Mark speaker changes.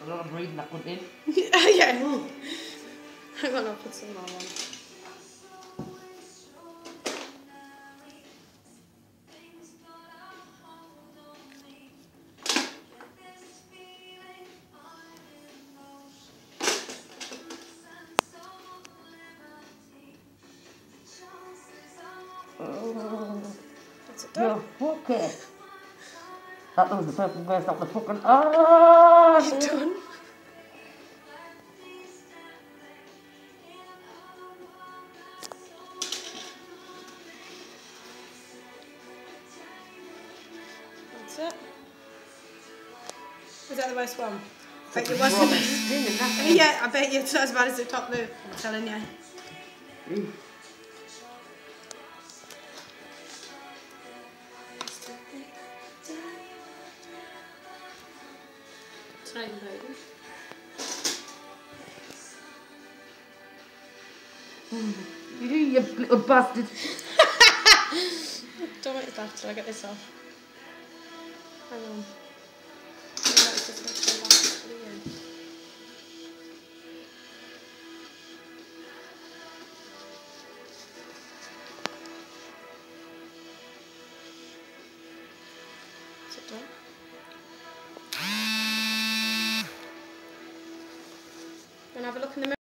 Speaker 1: a lot of breathing that went in.
Speaker 2: Yeah. Hang on, I'll put some more on. That's it done.
Speaker 1: Yeah, okay. That was the person who up the fucking... Oh!
Speaker 2: It's done. That's it. Was that the worst one? I bet it wasn't. Yeah, I bet you it's not as bad as the top loop, I'm telling you. It's not even loading.
Speaker 1: You little bastard.
Speaker 2: Don't make it laugh till I get this off. Hang on. Let's just make sure that's brilliant. Is it done? Go and have a look in the mirror.